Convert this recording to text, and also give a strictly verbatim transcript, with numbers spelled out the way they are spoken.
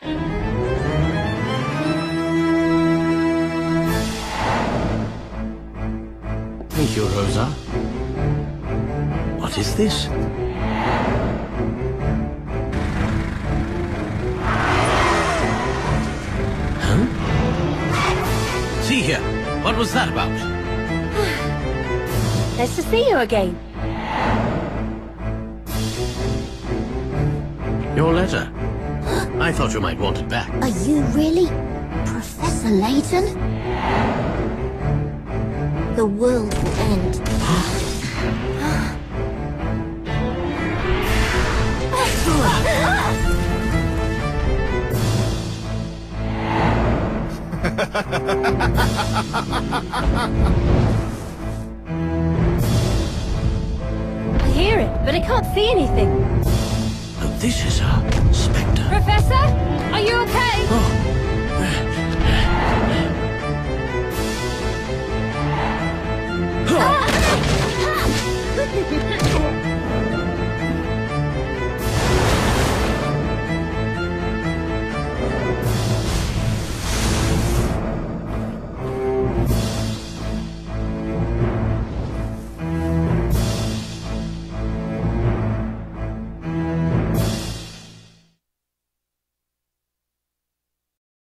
Thank you, Rosa. What is this? Huh? See here. What was that about? Nice to see you again. Your letter. I thought you might want it back. Are you really Professor Layton? The world will end. I hear it, but I can't see anything. Oh, this is a Spettro. Professor? Are you okay? Oh. Ah!